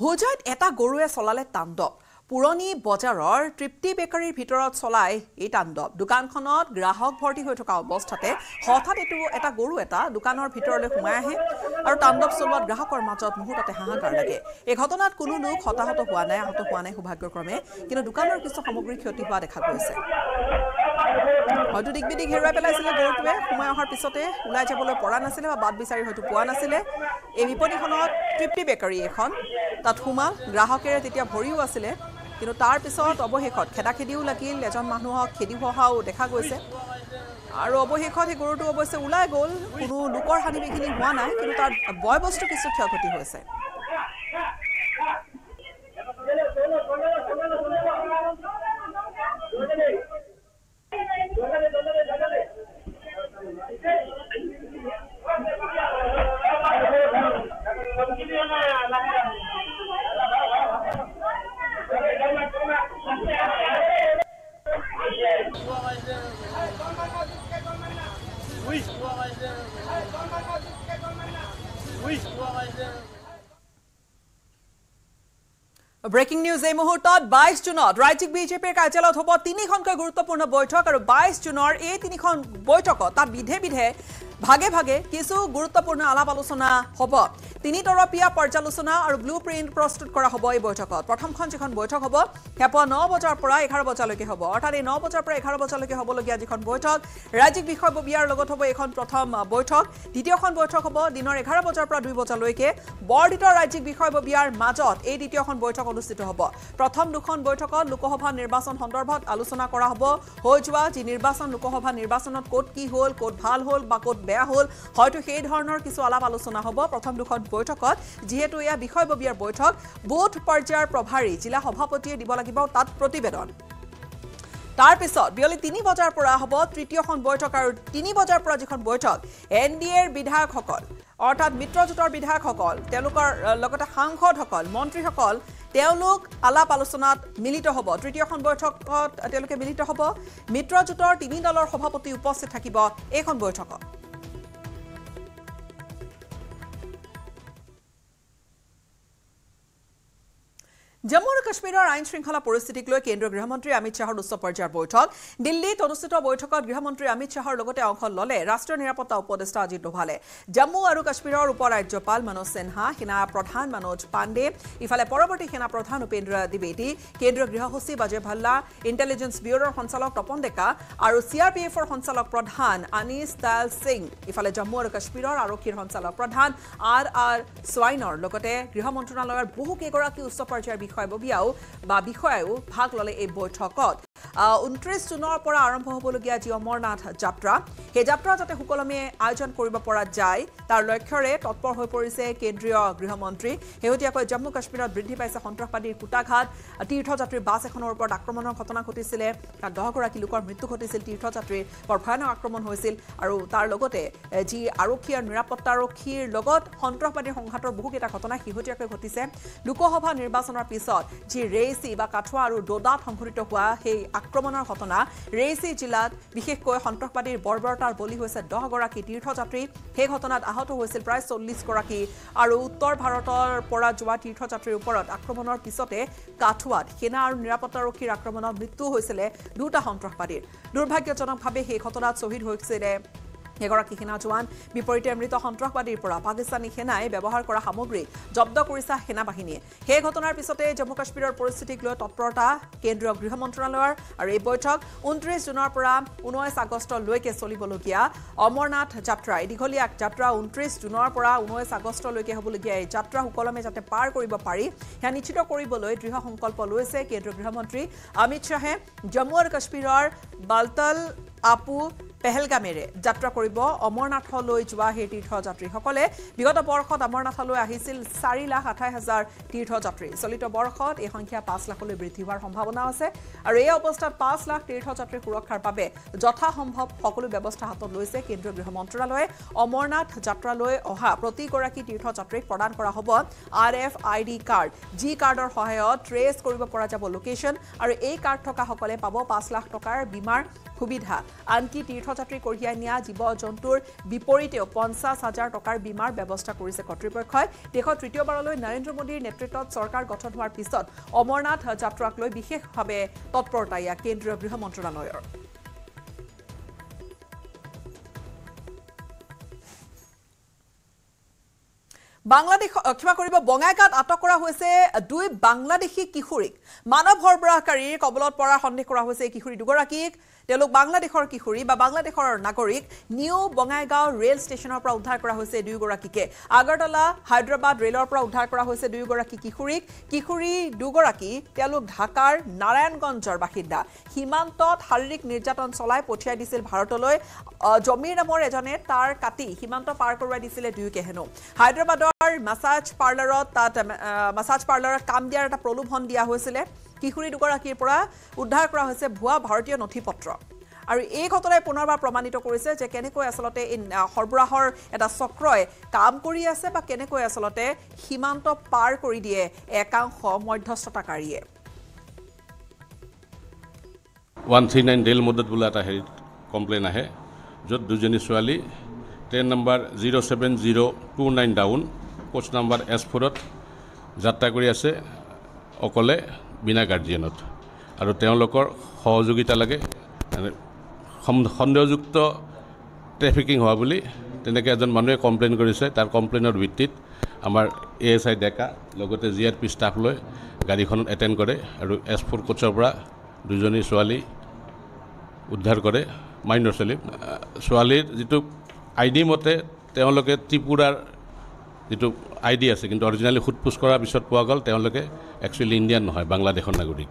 হোজাইত এটা গৰুৱে চলালে তাণ্ডৱ পুৰণি বজাৰৰ তৃপ্তি বেকাৰীৰ ভিতৰত চলাই এই তাণ্ডৱ দোকানখনত গ্ৰাহক ভৰ্তি হৈ থকা অৱস্থাতে হঠাৎ এটা গৰু এটা দোকানৰ ভিতৰলৈ সোমাই আহে আৰু তাণ্ডৱ চলোৱাত গ্ৰাহকৰ মাজত মুহূৰ্ততে হাহাকাৰ লাগে এই ঘটনাত কোনো লোক হতাহত হোৱা নাই আহত হোৱা নাই সৌভাগ্যক্ৰমে কিন্তু দোকানৰ কিছু সামগ্ৰী ক্ষতি হোৱা দেখা গৈছে হয়তো দিগবিদিক হেৰুৱাই পেলাইছিলে গৰুটোৱে সোমাই অহাৰ পিছতে ওলাই যাবলৈ পৰা নাছিলে বা বাট বিচাৰি হয়তো পোৱা নাছিলে এই বিপণীখনত তৃপ্তি বেকাৰী এখন তাত সোমাল গ্ৰাহকেৰে তেতিয়া ভৰিও আছিলে কিন্তু তাৰ পিছত অৱশেষত খেদাখেদিও লাগিল এজন মানুহক খেদি হোৱাও দেখা গৈছে আৰু অৱশেষত সেই গৰুটো অৱশ্যে ওলাই গ'ল কোনো লোকৰ হানি বিঘিনি হোৱা নাই কিন্তু তাৰ বয় বস্তু কিছু ক্ষয়ক্ষতি হৈছে ব্ৰেকিং নিউজ এই মুহূৰ্তত 22 জুনত ৰাজ্যিক বিজেপিৰ কাৰ্যালয়ত হ'ব 3খনকৈ গুৰুত্বপূৰ্ণ বৈঠক আৰু 22 জুনৰ এই 3খন বৈঠকত তাত বিধে ভাগে ভাগে কিছু গুৰুত্বপূৰ্ণ আলাপ আলোচনা হ'ব তিনিতৰপীয়া পৰ্যালোচনা আৰু ব্লু প্ৰিণ্ট প্ৰস্তুত কৰা হ'ব এই বৈঠকত প্ৰথমখন যিখন বৈঠক হ'ব হেপুৱা 9 বজাৰ পৰা 11 বজালৈকে হ'ব অৰ্থাৎ এই 9 বজাৰ পৰা 11 বজালৈকে হ'বলগীয়া যিখন বৈঠক ৰাজ্যিক বিষয়ববীয়াৰ লগত হ'ব এখন প্ৰথম বৈঠক দ্বিতীয়খন বৈঠক হ'ব দিনৰ 11 বজাৰ পৰা 2 বজালৈকে বৰ্ধিত ৰাজ্যিক বিষয়ববীয়াৰ মাজত এই দ্বিতীয়খন বৈঠক অনুষ্ঠিত হ'ব প্ৰথম দুখন বৈঠকত লোকসভা নিৰ্বাচন সন্দৰ্ভত আলোচনা কৰা হ'ব হৈ যোৱা যি নিৰ্বাচন লোকসভা নিৰ্বাচনত ক'ত কি হ'ল ক'ত ভাল হ'ল বা ক'ত বেয়া হ'ল হয়তো সেই ধৰণৰ কিছু আলাপ আলোচনা হ'ব প্ৰথম দুখন বৈঠকত যিহেতু এয়া বিষয়ববীয়াৰ বৈঠক বুথ পৰ্যায়ৰ প্ৰভাৰী জিলা সভাপতিয়ে দিব লাগিব তাত প্ৰতিবেদন তাৰ পিছত বিয়লি 3 বজাৰ পৰা হ'ব তৃতীয়খন বৈঠক আৰু 3 বজাৰ পৰা যিখন বৈঠক এনডিএৰ বিধায়কসকল অৰ্থাৎ মিত্ৰজোঁটৰ বিধায়কসকল তেওঁলোকৰ লগতে সাংসদসকল মন্ত্ৰীসকল তেওঁলোক আলাপ আলোচনাত মিলিত হ'ব তৃতীয়খন বৈঠকত তেওঁলোকে মিলিত হ'ব মিত্ৰজোঁটৰ 3 দলৰ সভাপতি উপস্থিত থাকিব এইখন বৈঠকত জম্মু আৰু কাশ্মীৰৰ আইন শৃংখলা পৰিস্থিতিক লৈ কেন্দ্ৰীয় গৃহমন্ত্ৰী অমিত শ্বাহৰ উচ্চ পৰ্যায়ৰ বৈঠক দিল্লীত অনুষ্ঠিত বৈঠকত গৃহমন্ত্ৰী অমিত শ্বাহৰ লগতে অংশ ল'লে ৰাষ্ট্ৰীয় নিৰাপত্তা উপদেষ্টা অজিত ডোভালে জম্মু আৰু কাশ্মীৰৰ উপ ৰাজ্যপাল মনোজ সিনহা সেনা প্ৰধান মনোজ পাণ্ডে ইফালে পৰৱৰ্তী সেনা প্ৰধান উপেন্দ্ৰ দ্বিবেদী কেন্দ্ৰীয় গৃহ সচিব অজয় ভাল্লা ইণ্টেলিজেন্স ব্যুৰোৰ সঞ্চালক তপন ডেকা আৰু চিআৰপিএফৰ সঞ্চালক প্ৰধান আনিছ দয়াল সিং ইফালে জম্মু আৰু কাশ্মীৰৰ আৰক্ষীৰ সঞ্চালক প্ৰধান আৰ সোৱাইনৰ লগতে গৃহ মন্ত্ৰণালয়ৰ বহু কেইগৰাকী উচ্চ পৰ্যায়ৰ বিষয়াও ভাগ ল'লে এই বৈঠকত 29 জুনৰ পৰা আৰম্ভ হ'বলগীয়া যি অমৰনাথ যাত্ৰা সেই যাত্ৰা যাতে সুকলমে আয়োজন কৰিব পৰা যায় তাৰ লক্ষ্যৰে তৎপৰ হৈ পৰিছে কেন্দ্ৰীয় গৃহমন্ত্ৰী হেউতীয়াকৈ জম্মু কাশ্মীৰত বৃদ্ধি পাইছে সন্ত্ৰাসবাদীৰ কুটাঘাত তীৰ্থযাত্ৰীৰ বাছ এখনৰ ওপৰত আক্ৰমণৰ ঘটনা ঘটিছিলে তাত 10 গৰাকী লোকৰ মৃত্যু ঘটিছিল তীৰ্থযাত্ৰীৰ বৰ ভয়ানক আক্ৰমণ হৈছিল আৰু তাৰ লগতে যি আৰক্ষী আৰু নিৰাপত্তা আৰক্ষীৰ লগত সন্ত্ৰাসবাদীৰ সংঘাতৰ বহুকেইটা ঘটনা শেহতীয়াকৈ ঘটিছে লোকসভা নিৰ্বাচনৰ পিছত যি ৰেইচি বা কাঠুৱা আৰু ডোডাত সংঘটিত হোৱা সেই আক্ৰমণৰ ঘটনা ৰেইচি জিলাত বিশেষকৈ সন্ত্ৰাসবাদীৰ বৰ্বৰতাৰ বলি হৈছে 10 গৰাকী তীৰ্থযাত্ৰী সেই ঘটনাত আহত হৈছিল প্ৰায় 40 গৰাকী আৰু উত্তৰ ভাৰতৰ পৰা যোৱা তীৰ্থযাত্ৰীৰ ওপৰত আক্ৰমণৰ পিছতে কাঠুৱাত সেনা আৰু নিৰাপত্তা আৰক্ষীৰ আক্ৰমণত মৃত্যু হৈছিল দুটা সন্ত্ৰাসবাদীৰ দুৰ্ভাগ্যজনকভাৱে সেই ঘটনাত শ্বহীদ হৈছিল এগৰাকী সেনা জোৱান বিপৰীতে মৃত সন্ত্ৰাসবাদীৰ পৰা পাকিস্তানী সেনাই ব্যৱহাৰ কৰা সামগ্ৰী জব্দ কৰিছে সেনা বাহিনীয়ে সেই ঘটনাৰ পিছতে জম্মু কাশ্মীৰৰ পৰিস্থিতিক লৈ তৎপৰতা কেন্দ্ৰীয় গৃহ মন্ত্ৰণালয়ৰ আৰু এই বৈঠক 29 জুনৰ পৰা 19 আগষ্টলৈকে চলিবলগীয়া অমৰনাথ যাত্ৰা দীঘলীয়া যাত্ৰা 29 জুনৰ পৰা 19 আগষ্টলৈকে হ'বলগীয়া এই যাত্ৰা সুকলমে যাতে পাৰ কৰিব পাৰি সেয়া নিশ্চিত কৰিবলৈ দৃঢ় সংকল্প লৈছে কেন্দ্ৰীয় গৃহমন্ত্ৰী অমিত শ্বাহে জম্মু আৰু কাশ্মীৰৰ বালতাল আপু পেহেলগামেৰে যাত্ৰা কৰিব অমৰনাথলৈ যোৱা সেই তীৰ্থযাত্ৰীসকলে বিগত বৰ্ষত অমৰনাথলৈ আহিছিল 4,28,000 তীৰ্থযাত্ৰী চলিত বৰ্ষত এই সংখ্যা 5 লাখলৈ বৃদ্ধি হোৱাৰ সম্ভাৱনা আছে আৰু এই অৱস্থাত 5 লাখ তীৰ্থযাত্ৰীৰ সুৰক্ষাৰ বাবে যথাসম্ভৱ সকলো ব্যৱস্থা হাতত লৈছে কেন্দ্ৰীয় গৃহ মন্ত্ৰালয়ে অমৰনাথ যাত্ৰালৈ অহা প্ৰতিগৰাকী তীৰ্থযাত্ৰীক প্ৰদান কৰা হ'ব RFID কাৰ্ড যি কাৰ্ডৰ সহায়ত ট্ৰেচ কৰিব পৰা যাব লোকেশ্যন আৰু এই কাৰ্ড থকা সকলে পাব 5 লাখ টকাৰ বীমাৰ সুবিধা আনকি তীৰ্থযাত্ৰী কঢ়িয়াই নিয়া জীৱ-জন্তুৰ বিপৰীতেও 50,000 টকাৰ বীমাৰ ব্যৱস্থা কৰিছে কৰ্তৃপক্ষই। দেশত তৃতীয়বাৰলৈ নৰেন্দ্ৰ মোদীৰ নেতৃত্বত চৰকাৰ গঠন হোৱাৰ পিছত অমৰনাথ যাত্ৰাক লৈ বিশেষভাৱে তৎপৰতা ইয়া কেন্দ্ৰীয় গৃহ মন্ত্ৰালয়ৰ। বাংলাদেশ ক্ষমা কৰিব বঙাইগাঁৱত আটক কৰা হৈছে 2 বাংলাদেশী কিশোৰীক মানৱ সৰবৰাহকাৰীৰ কবলত পৰাৰ সন্দেহ কৰা হৈছে। এই কিশোৰী দুগৰাকীক তেওঁলোক বাংলাদেশৰ কিশোৰী বা বাংলাদেশৰ নাগৰিক নিউ বঙাইগাঁও ৰেল ষ্টেচনৰ পৰা উদ্ধাৰ কৰা হৈছে দুয়োগৰাকীকে। আগৰতলা হায়দৰাবাদ ৰেলৰ পৰা উদ্ধাৰ কৰা হৈছে দুয়োগৰাকী কিশোৰীক। কিশোৰী দুগৰাকী তেওঁলোক ঢাকাৰ নাৰায়ণগঞ্জৰ বাসিন্দা। সীমান্তত শাৰীৰিক নিৰ্যাতন চলাই পঠিয়াই দিছিল ভাৰতলৈ। জমিৰ নামৰ এজনে তাৰ কাটি সীমান্ত পাৰ কৰোৱাই দিছিলে দুয়োকে হেনো। হায়দৰাবাদৰ মাছাজ পাৰ্লাৰত কাম দিয়াৰ এটা প্ৰলোভন দিয়া হৈছিলে। কিশোৰী দুগৰাকীৰ পৰা উদ্ধাৰ কৰা হৈছে ভুৱা ভাৰতীয় নথি পত্ৰ। আৰু এই ঘটনাই পুনৰবাৰ প্ৰমাণিত কৰিছে যে কেনেকৈ আচলতে এই সৰবৰাহৰ এটা চক্ৰই কাম কৰি আছে বা কেনেকৈ আচলতে সীমান্ত পাৰ কৰি দিয়ে একাংশ মধ্যস্থতাকাৰীয়ে। 139 ডেল মোডত বোলে এটা কমপ্লেইন আহে, য'ত দুজনী ছোৱালী train number 07029 down coach number S4ত যাত্ৰা কৰি আছে অকলে বিনা গাৰ্জিয়ানত। আৰু তেওঁলোকৰ সহযোগিতা লাগে সন্দেহযুক্ত ট্ৰেফিকিং হোৱা বুলি তেনেকৈ এজন মানুহে কমপ্লেইন কৰিছে। তাৰ কমপ্লেইনৰ ভিত্তিত আমাৰ ASI ডেকা লগতে GRP ষ্টাফ লৈ গাড়ীখনত এটেণ্ড কৰে আৰু S4 কোচৰ পৰা দুজনী ছোৱালী উদ্ধাৰ কৰে। মাইনৰ ছোৱালীৰ যিটো ID মতে তেওঁলোকে ত্ৰিপুৰাৰ যিটো ID আছে, কিন্তু অৰিজিনেলি সোধপোছ কৰাৰ পিছত পোৱা গ'ল তেওঁলোকে একচুৱেলি ইণ্ডিয়ান নহয়, বাংলাদেশৰ নাগৰিক।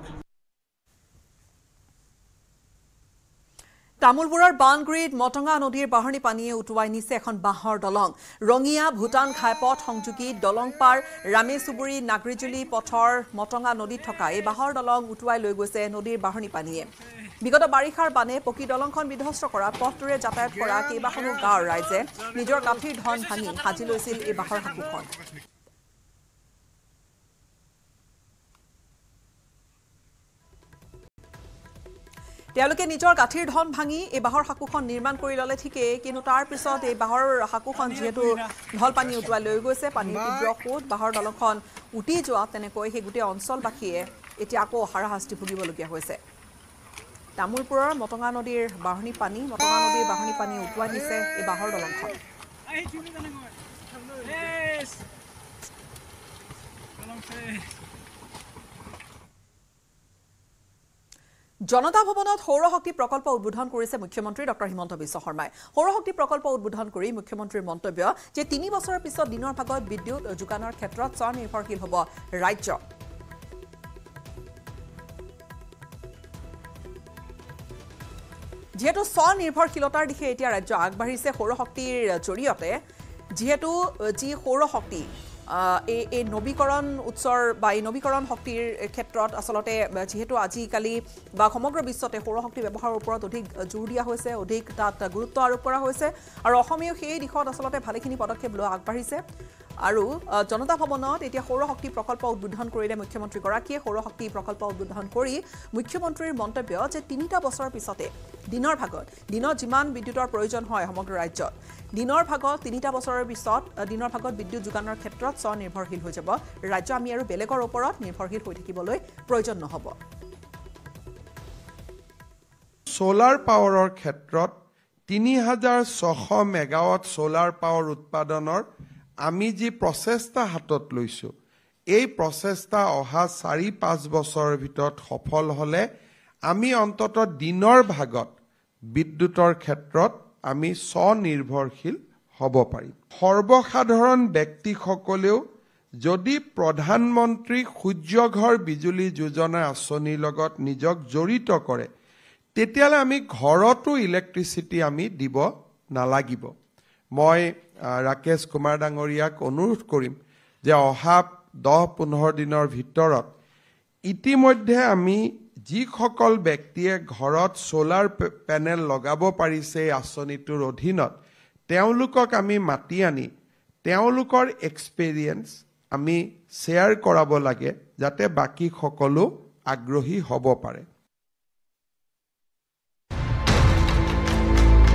তামোলপুৰৰ বানগুৰিত মটঙা নদীৰ বাঢ়নী পানীয়ে উটুৱাই নিছে এখন বাঁহৰ দলং। ৰঙিয়া ভূটান ঘাইপথ সংযোগী দলং পাৰ ৰামেচুবুৰী নাগৰিজুলি পথৰ মটঙা নদীত থকা এই বাঁহৰ দলং উটুৱাই লৈ গৈছে নদীৰ বাঢ়নী পানীয়ে। বিগত বাৰিষাৰ বানে পকী দলংখন বিধ্বস্ত কৰা পথটোৰে যাতায়াত কৰা কেইবাখনো গাঁৱৰ ৰাইজে নিজৰ কাঠিৰ ধন ভাঙি সাজি লৈছিল এই বাঁহৰ সাঁকোখন। তেওঁলোকে নিজৰ গাঁঠিৰ ধন ভাঙি এই বাঁহৰ সাঁকোখন নিৰ্মাণ কৰি ল'লে ঠিকেই, কিন্তু তাৰ পিছত এই বাঁহৰ সাঁকোখন যিহেতু ঢল পানী উটুৱাই লৈ গৈছে, পানীৰ তীব্ৰ সোঁত বাঁহৰ দলংখন উটি যোৱা তেনেকৈ সেই গোটেই অঞ্চলবাসীয়ে এতিয়া আকৌ হাৰাশাস্তি ভুগিবলগীয়া হৈছে। তামোলপুৰৰ মটঙা নদীৰ বাঢ়নী পানী উটুৱাই নিছে এই বাঁহৰ দলংখন। জনতা ভৱনত সৌৰশক্তি প্ৰকল্প উদ্বোধন কৰিছে মুখ্যমন্ত্ৰী ডক্টৰ হিমন্ত বিশ্ব শৰ্মাই। সৌৰশক্তি প্ৰকল্প উদ্বোধন কৰি মুখ্যমন্ত্ৰীৰ মন্তব্য যে 3 বছৰৰ পিছত দিনৰ ভাগত বিদ্যুৎ যোগানৰ ক্ষেত্ৰত স্বনিৰ্ভৰশীল হ'ব ৰাজ্য। যিহেতু স্বনিৰ্ভৰশীলতাৰ দিশে এতিয়া ৰাজ্য আগবাঢ়িছে সৌৰশক্তিৰ জৰিয়তে, যিহেতু যি সৌৰশক্তি এই নবীকৰণ উৎসৰ বা এই নবীকৰণ শক্তিৰ ক্ষেত্ৰত আচলতে যিহেতু আজিকালি বা সমগ্ৰ বিশ্বতে সৌৰশক্তি ব্যৱহাৰৰ ওপৰত অধিক জোৰ দিয়া হৈছে, অধিক তাত গুৰুত্ব আৰোপ কৰা হৈছে আৰু অসমেও সেই দিশত আচলতে ভালেখিনি পদক্ষেপ লোৱা আগবাঢ়িছে। আৰু জনতা ভৱনত এতিয়া সৌৰশক্তি প্ৰকল্প উদ্বোধন কৰিলে মুখ্যমন্ত্ৰীগৰাকীয়ে। সৌৰশক্তি প্ৰকল্প উদ্বোধন কৰি মুখ্যমন্ত্ৰীৰ মন্তব্য যে 3টা বছৰৰ পিছতে দিনৰ যিমান বিদ্যুতৰ প্ৰয়োজন হয় সমগ্ৰ ৰাজ্যত, দিনৰ ভাগত 3টা বছৰৰ পিছত দিনৰ ভাগত বিদ্যুৎ যোগানৰ ক্ষেত্ৰত স্বনিৰ্ভৰশীল হৈ যাব ৰাজ্য। আমি আৰু বেলেগৰ ওপৰত নিৰ্ভৰশীল হৈ থাকিবলৈ প্ৰয়োজন নহ'ব। সোলাৰ পাৱাৰৰ ক্ষেত্ৰত 3600 মেগাৱাট সোলাৰ পাৱাৰ উৎপাদনৰ আমি যি প্ৰচেষ্টা হাতত লৈছোঁ, এই প্ৰচেষ্টা অহা 4-5 বছৰৰ ভিতৰত সফল হ'লে আমি অন্তত দিনৰ ভাগত বিদ্যুতৰ ক্ষেত্ৰত আমি স্বনিৰ্ভৰশীল হ'ব পাৰিম। সৰ্বসাধাৰণ ব্যক্তিসকলেও যদি প্ৰধানমন্ত্ৰী সূৰ্যঘৰ বিজুলী যোজনা আঁচনিৰ লগত নিজক জড়িত কৰে, তেতিয়াহ'লে আমি ঘৰতো ইলেক্ট্ৰিচিটি আমি দিব নালাগিব। মই ৰাকেশ কুমাৰ ডাঙৰীয়াক অনুৰোধ কৰিম যে অহা 10-15 দিনৰ ভিতৰত ইতিমধ্যে আমি যিসকল ব্যক্তিয়ে ঘৰত সোলাৰ পেনেল লগাব পাৰিছে এই আঁচনিটোৰ অধীনত, তেওঁলোকক আমি মাতি আনি তেওঁলোকৰ এক্সপেৰিয়েঞ্চ আমি শ্বেয়াৰ কৰাব লাগে, যাতে বাকী সকলো আগ্ৰহী হ'ব পাৰে।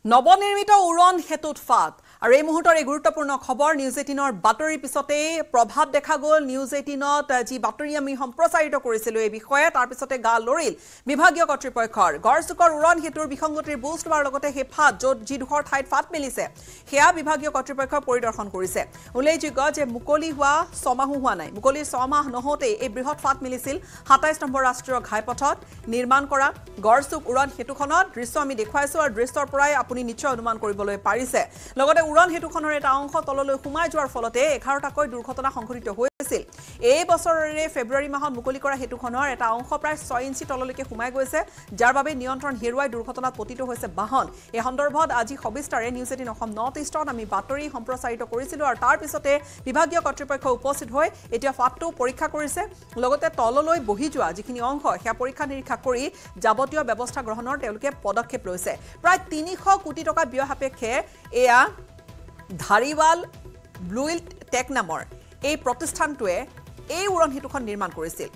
নৱনিৰ্মিত উৰণ সেতুত ফাট আৰু এই মুহূৰ্তৰ এই গুৰুত্বপূৰ্ণ খবৰ নিউজ 18ৰ বাতৰিৰ পিছতে প্ৰভাৱ দেখা গ'ল নিউজ 18ত যি বাতৰি আমি সম্প্ৰচাৰিত কৰিছিলোঁ এই বিষয়ে তাৰ পিছতে গা লৰিল বিভাগীয় কৰ্তৃপক্ষৰ গড়চুকৰ উৰণ সেতুৰ বিসংগতিৰ বুজ লোৱাৰ লগতে সেই ফাট য'ত যি দুখৰ ঠাইত ফাট মেলিছে সেয়া বিভাগীয় কৰ্তৃপক্ষই পৰিদৰ্শন কৰিছে উল্লেখযোগ্য যে মুকলি হোৱা 6 মাহো হোৱা নাই মুকলিৰ 6 মাহ নহওঁতে এই বৃহৎ ফাট মেলিছিল 27 নম্বৰ ৰাষ্ট্ৰীয় ঘাইপথত নিৰ্মাণ কৰা গড়চুক উৰণ সেতুখনত দৃশ্য আমি দেখুৱাইছো আৰু দৃশ্যৰ পৰাই আপুনি নিশ্চয় অনুমান কৰিবলৈ পাৰিছে লগতে উৰণ সেতুখনৰ এটা অংশ তললৈ সোমাই যোৱাৰ ফলতে 11টাকৈ দুৰ্ঘটনা সংঘটিত হৈছিল এই বছৰৰে ফেব্ৰুৱাৰী মাহত মুকলি কৰা সেতুখনৰ এটা অংশ প্ৰায় 6 ইঞ্চি তললৈকে সোমাই গৈছে যাৰ বাবে নিয়ন্ত্ৰণ হেৰুৱাই দুৰ্ঘটনাত পতিত হৈছে বাহন এই সন্দৰ্ভত আজি সবিস্তাৰে নিউজ 18 অসম নৰ্থ ইষ্টত আমি বাতৰি সম্প্ৰচাৰিত কৰিছিলোঁ আৰু তাৰ পিছতে বিভাগীয় কৰ্তৃপক্ষ উপস্থিত হৈ এতিয়া ফাটটো পৰীক্ষা কৰিছে লগতে তললৈ বহি যোৱা যিখিনি অংশ সেয়া পৰীক্ষা নিৰীক্ষা কৰি যাৱতীয় ব্যৱস্থা গ্ৰহণৰ তেওঁলোকে পদক্ষেপ লৈছে প্ৰায় 300 কোটি টকা ব্যয় সাপেক্ষে এয়া ধাৰিৱাল ব্লুইল্ড টেক নামৰ এই প্ৰতিষ্ঠানটোৱে এই উৰণ সেতুখন নিৰ্মাণ কৰিছিল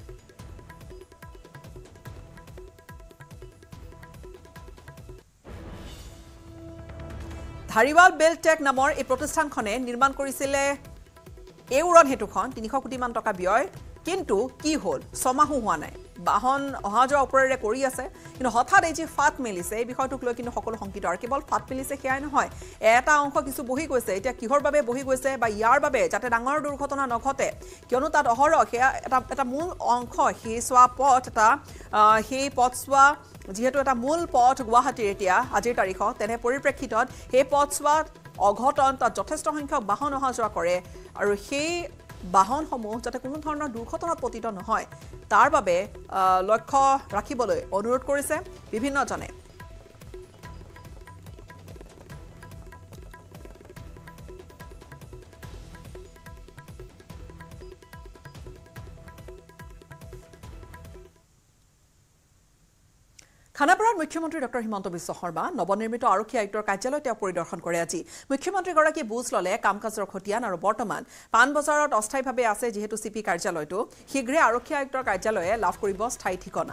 ধাৰিৱাল বেল্ট টেক নামৰ এই প্ৰতিষ্ঠানখনে নিৰ্মাণ কৰিছিলে এই উৰণ সেতুখন 300 কোটি মান টকা ব্যয় কিন্তু কি হ'ল 6 মাহো হোৱা নাই বাহন অহা যোৱা ওপৰেৰে কৰি আছে কিন্তু হঠাৎ এই যে ফাট মেলিছে এই বিষয়টোক লৈ কিন্তু সকলো সংকিত আৰু কেৱল ফাট মেলিছে সেয়াই নহয় এটা অংশ কিছু বহি গৈছে এতিয়া কিহৰ বাবে বহি গৈছে বা ইয়াৰ বাবে যাতে ডাঙৰ দুৰ্ঘটনা নঘটে কিয়নো তাত অহৰহ সেয়া এটা মূল অংশ সেই চোৱা পথ এটা সেই পথ চোৱা যিহেতু এটা মূল পথ গুৱাহাটীৰ এতিয়া আজিৰ তাৰিখত তেনে পৰিপ্ৰেক্ষিতত সেই পথ চোৱাত অঘটন তাত যথেষ্ট সংখ্যক বাহন অহা যোৱা কৰে আৰু সেই বাহনসমূহ যাতে কোনো ধৰণৰ দুৰ্ঘটনাত পতিত নহয় তাৰ বাবে লক্ষ্য ৰাখিবলৈ অনুৰোধ কৰিছে বিভিন্নজনে খানাপাৰাৰ মুখ্যমন্ত্ৰী ডক্টৰ হিমন্ত বিশ্ব শৰ্মা নৱনিৰ্মিত আৰক্ষী আয়ুক্তৰ কাৰ্যালয় তেওঁ পৰিদৰ্শন কৰে আজি মুখ্যমন্ত্ৰীগৰাকী বুজ ল'লে কাম-কাজৰ খতিয়ান আৰু বৰ্তমান পাণবজাৰত অস্থায়ীভাৱে আছে যিহেতু চিপি কাৰ্যালয়টো শীঘ্ৰে আৰক্ষী আয়ুক্তৰ কাৰ্যালয়ে লাভ কৰিব স্থায়ী ঠিকনা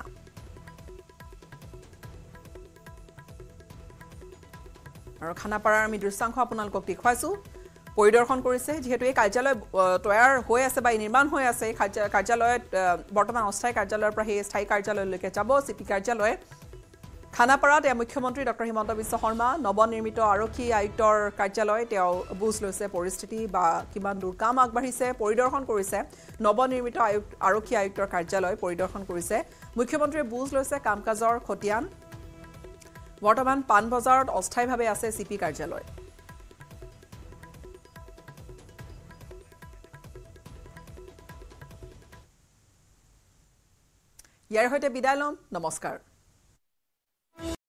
আৰু খানাপাৰাৰ আমি দৃশ্যাংশ আপোনালোকক দেখুৱাইছো পৰিদৰ্শন কৰিছে যিহেতু এই কাৰ্যালয় তৈয়াৰ হৈ আছে বা নিৰ্মাণ হৈ আছে কাৰ্যালয়ত বৰ্তমান অস্থায়ী কাৰ্যালয়ৰ পৰা সেই স্থায়ী কাৰ্যালয়লৈকে যাব চিপি কাৰ্যালয় খানাপাৰাত মুখ্যমন্ত্ৰী ডক্টৰ হিমন্ত বিশ্ব শৰ্মা নৱনিৰ্মিত আৰক্ষী আয়ুক্তৰ কাৰ্যালয় তেওঁ বুজ লৈছে পৰিস্থিতি বা কিমান দূৰ কাম আগবাঢ়িছে পৰিদৰ্শন কৰিছে নৱনিৰ্মিত আৰক্ষী আয়ুক্তৰ কাৰ্যালয় পৰিদৰ্শন কৰিছে মুখ্যমন্ত্ৰীয়ে বুজ লৈছে কাম-কাজৰ খতিয়ান বৰ্তমান পাণবজাৰত অস্থায়ীভাৱে আছে চিপি কাৰ্যালয় ইয়াৰ সৈতে বিদায় লম নমস্কাৰ